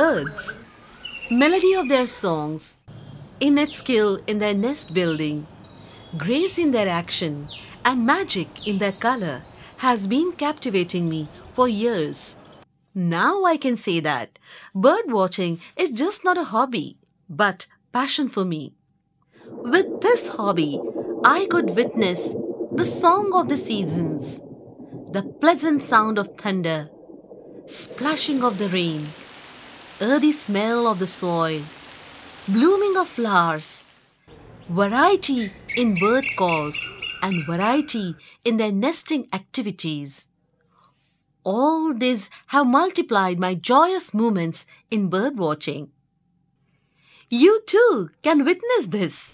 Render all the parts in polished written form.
birds. Melody of their songs, innate skill in their nest building, grace in their action, and magic in their color has been captivating me for years. Now I can say that bird watching is just not a hobby, but passion for me. With this hobby, I could witness the song of the seasons, the pleasant sound of thunder, splashing of the rain, earthy smell of the soil, blooming of flowers, variety in bird calls, and variety in their nesting activities. All these have multiplied my joyous moments in bird watching. You too can witness this.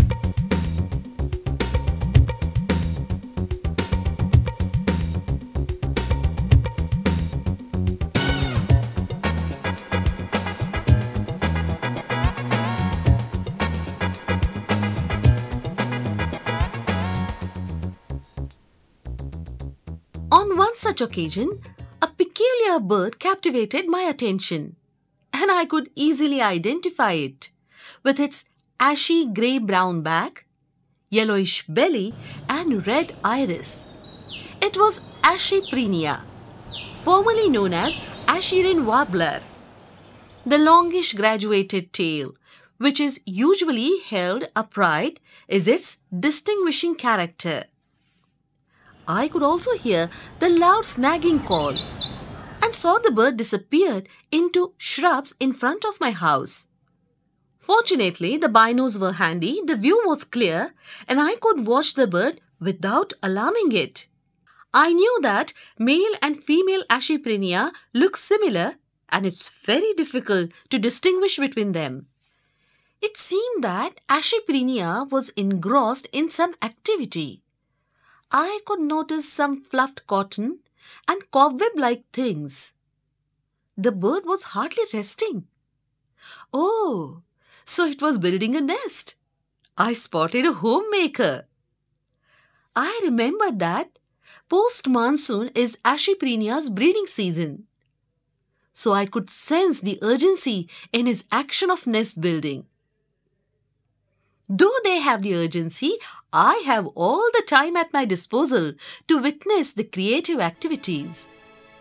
On one such occasion, a peculiar bird captivated my attention, and I could easily identify it with its ashy grey-brown back, yellowish belly, and red iris. It was Ashy Prinia, formerly known as Assyrian warbler. The longish graduated tail, which is usually held upright, is its distinguishing character. I could also hear the loud snagging call and saw the bird disappear into shrubs in front of my house. Fortunately, the binos were handy, the view was clear, and I could watch the bird without alarming it. I knew that male and female Ashyprinia look similar, and it's very difficult to distinguish between them. It seemed that Ashyprinia was engrossed in some activity. I could notice some fluffed cotton and cobweb-like things. The bird was hardly resting. Oh, so it was building a nest. I spotted a homemaker. I remembered that post-monsoon is Ashyprinia's breeding season. So I could sense the urgency in his action of nest building. Though they have the urgency, I have all the time at my disposal to witness the creative activities.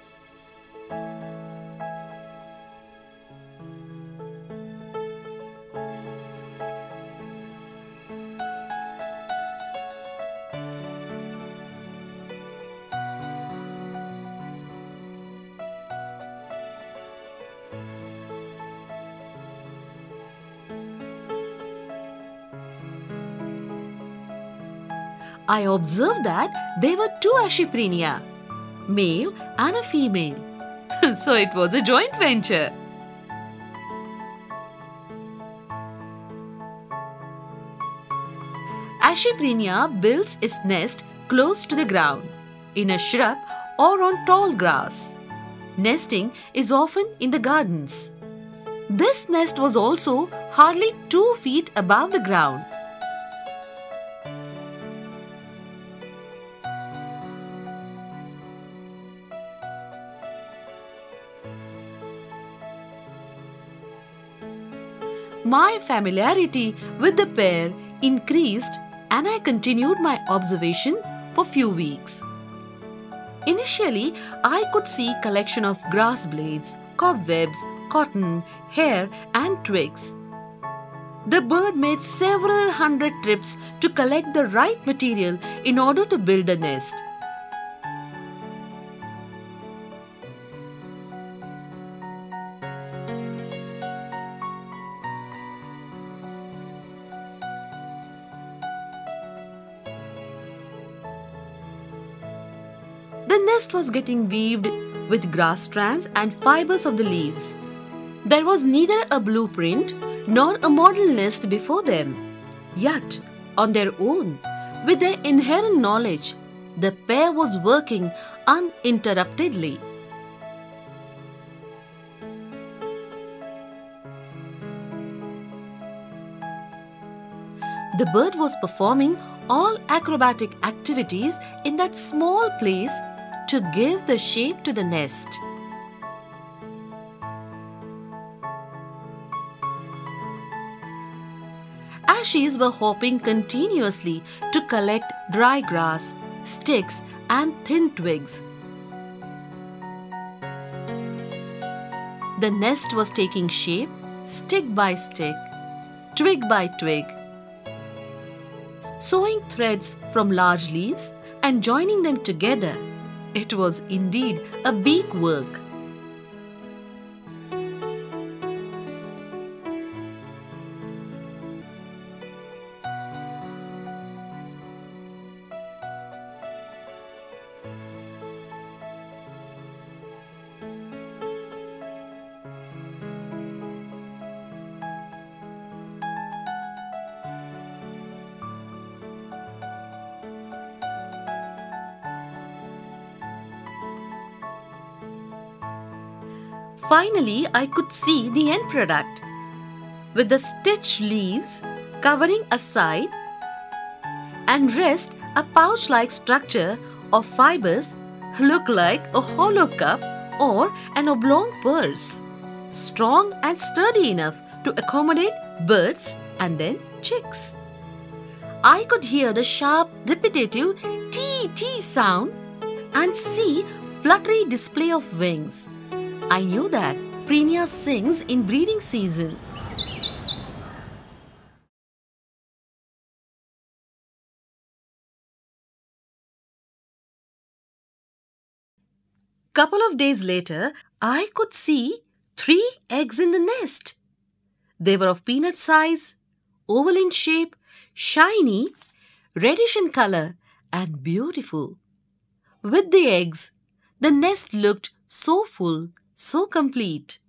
I observed that there were two Ashyprinia, male and a female. So it was a joint venture. Ashyprinia builds its nest close to the ground, in a shrub or on tall grass. Nesting is often in the gardens. This nest was also hardly 2 feet above the ground. My familiarity with the pair increased and I continued my observation for few weeks. Initially, I could see collection of grass blades, cobwebs, cotton, hair and twigs. The bird made several hundred trips to collect the right material in order to build a nest. The nest was getting weaved with grass strands and fibers of the leaves. There was neither a blueprint nor a model nest before them. Yet, on their own, with their inherent knowledge, the pair was working uninterruptedly. The bird was performing all acrobatic activities in that small place to give the shape to the nest. Ashies were hopping continuously to collect dry grass, sticks, and thin twigs. The nest was taking shape, stick by stick, twig by twig, sewing threads from large leaves and joining them together. It was indeed a big work. Finally, I could see the end product. With the stitched leaves covering a side and rest, a pouch-like structure of fibers look like a hollow cup or an oblong purse, strong and sturdy enough to accommodate birds and then chicks. I could hear the sharp, repetitive tee-tee sound and see fluttery display of wings. I knew that Prinia sings in breeding season. Couple of days later, I could see 3 eggs in the nest. They were of peanut size, oval in shape, shiny, reddish in color, and beautiful. With the eggs, the nest looked so full, so complete.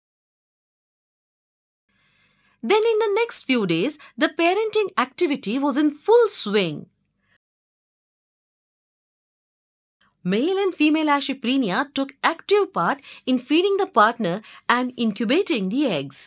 Then in the next few days, the parenting activity was in full swing. Male and female Ashy Prinia took active part in feeding the partner and incubating the eggs.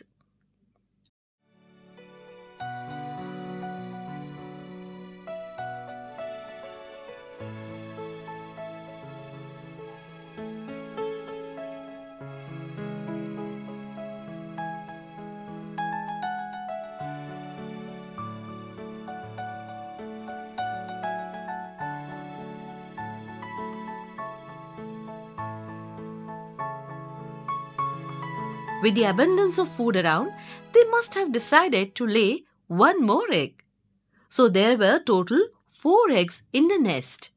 With the abundance of food around, they must have decided to lay one more egg. So there were total 4 eggs in the nest.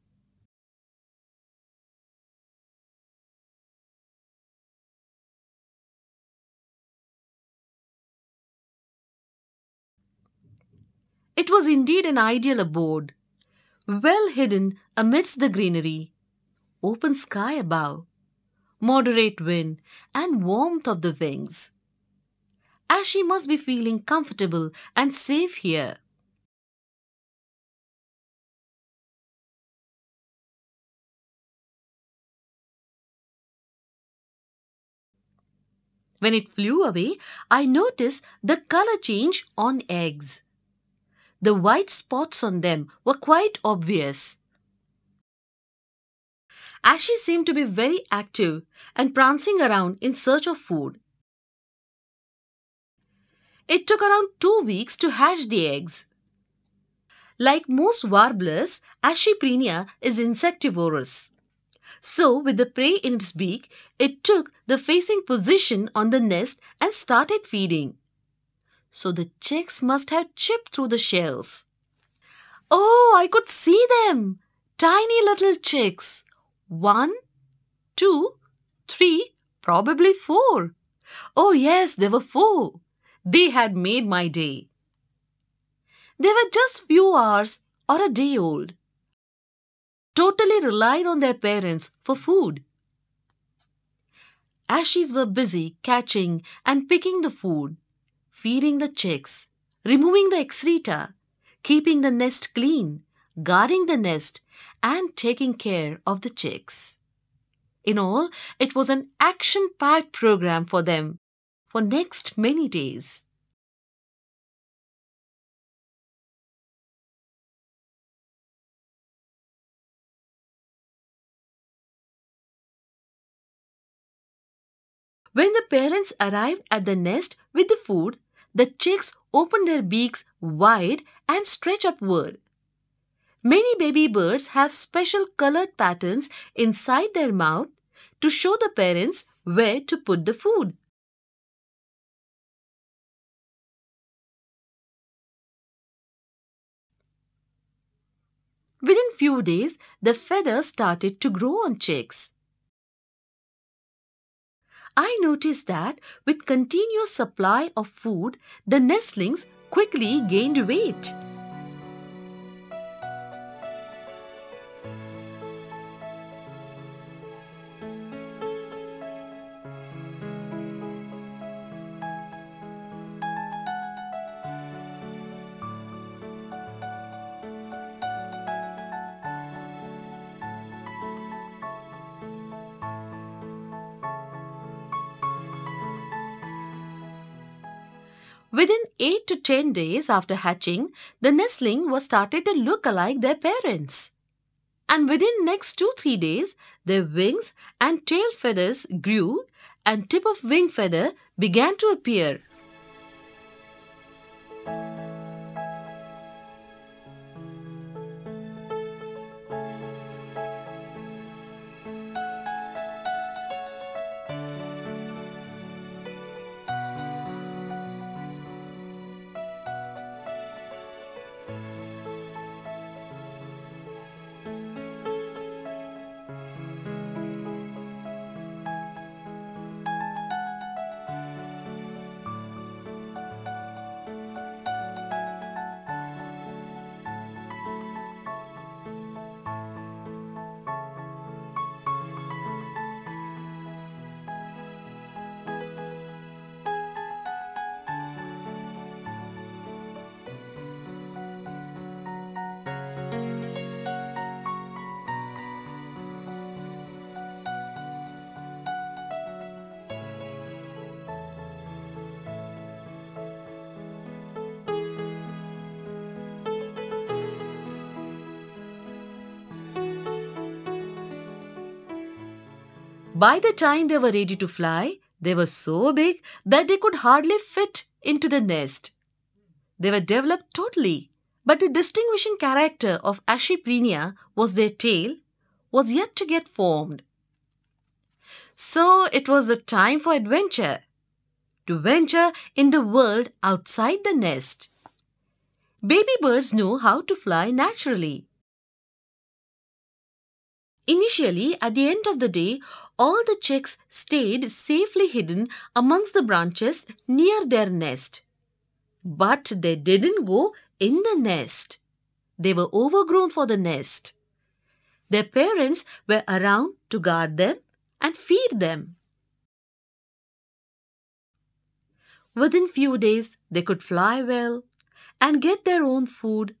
It was indeed an ideal abode, well hidden amidst the greenery, open sky above, moderate wind, and warmth of the wings. Ashy must be feeling comfortable and safe here. When it flew away, I noticed the color change on eggs. The white spots on them were quite obvious. Ashy seemed to be very active and prancing around in search of food. It took around 2 weeks to hatch the eggs. Like most warblers, Ashy Prinia is insectivorous. So, with the prey in its beak, it took the facing position on the nest and started feeding. So the chicks must have chipped through the shells. Oh, I could see them! Tiny little chicks. 1, 2, 3, probably 4. Oh yes, there were 4. They had made my day. They were just few hours or a day old. Totally relied on their parents for food. Ashies were busy catching and picking the food, feeding the chicks, removing the excreta, keeping the nest clean, guarding the nest, and taking care of the chicks. In all, it was an action-packed program for them for next many days. When the parents arrived at the nest with the food, the chicks open their beaks wide and stretch upward. Many baby birds have special colored patterns inside their mouth to show the parents where to put the food. Within few days, the feathers started to grow on chicks. I noticed that with continuous supply of food, the nestlings quickly gained weight. Within 8 to 10 days after hatching, the nestling was started to look alike their parents. And within next 2-3 days, their wings and tail feathers grew and tip of wing feather began to appear. By the time they were ready to fly, they were so big that they could hardly fit into the nest. They were developed totally, but the distinguishing character of Ashy Prinia was their tail, was yet to get formed. So it was the time for adventure, to venture in the world outside the nest. Baby birds know how to fly naturally. Initially, at the end of the day, all the chicks stayed safely hidden amongst the branches near their nest. But they didn't go in the nest. They were overgrown for the nest. Their parents were around to guard them and feed them. Within few days, they could fly well and get their own food.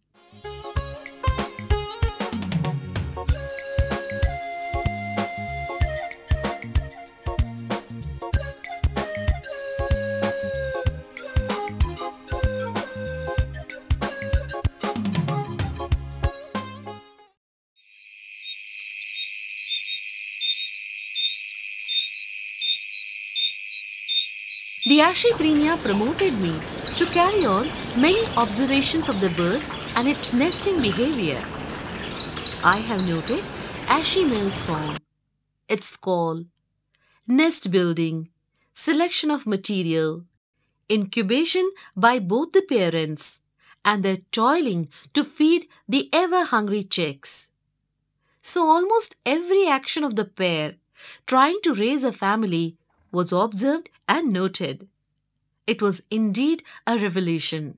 The Ashy Prinia promoted me to carry on many observations of the bird and its nesting behavior. I have noted Ashy male song, its call, nest building, selection of material, incubation by both the parents, and their toiling to feed the ever-hungry chicks. So almost every action of the pair trying to raise a family was observed and noted. It was indeed a revolution.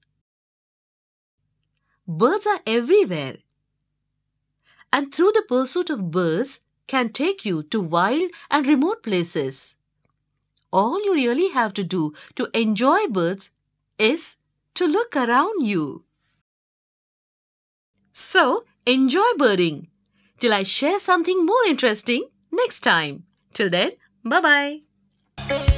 Birds are everywhere, and through the pursuit of birds can take you to wild and remote places. All you really have to do to enjoy birds is to look around you. So, enjoy birding till I share something more interesting next time. Till then, bye-bye.